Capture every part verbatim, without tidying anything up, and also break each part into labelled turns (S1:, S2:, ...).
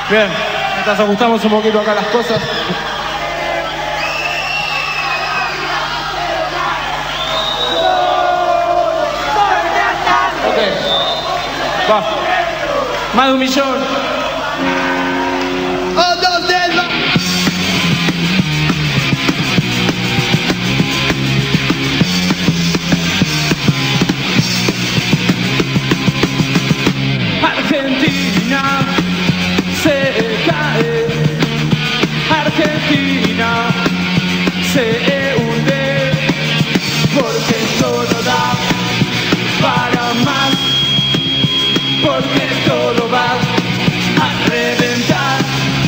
S1: Bien, mientras ajustamos un poquito acá las cosas. Ok, va. Más de un millón. Argentina se cae, Argentina se hunde, porque todo da para más, porque todo va a reventar.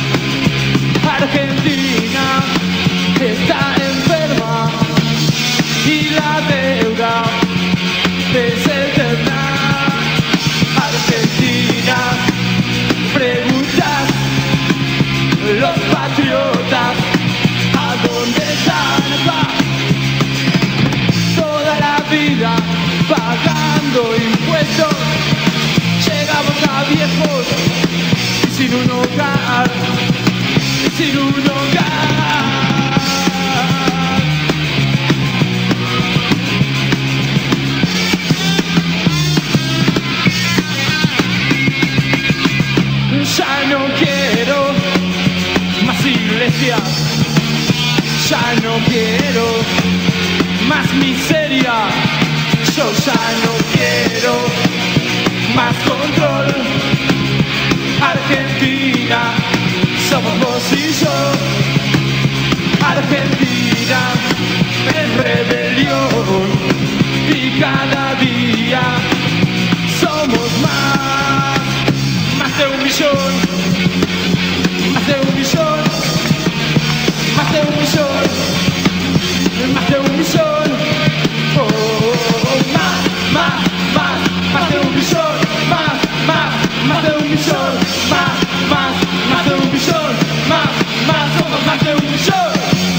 S1: Argentina está enferma y la deuda es eterna. Argentina, preguntas los patriotas, ¿a dónde están? Va toda la vida pagando impuestos, llegamos a viejos y sin un hogar, y sin un hogar. Ya no quiero más iglesias, ya no quiero más miseria, yo ya no quiero más control. Argentina, somos vos y yo. Argentina en rebelión y cada día somos más. Más de un millón, más de un millón, más de un millón, más de un millón, oh, oh, oh, más, más, más, más de un millón, más, más, más de un millón, más, más, más de un millón, más, más, somos más de un millón,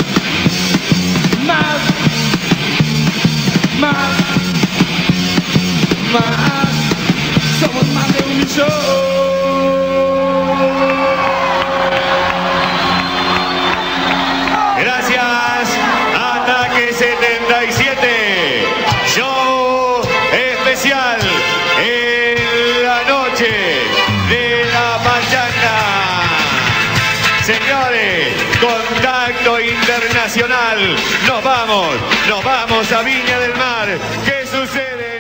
S1: más, más, más, somos más de un millón.
S2: setenta y siete, show especial en la noche de la mañana. Señores, contacto internacional. Nos vamos, nos vamos a Viña del Mar. ¿Qué sucede?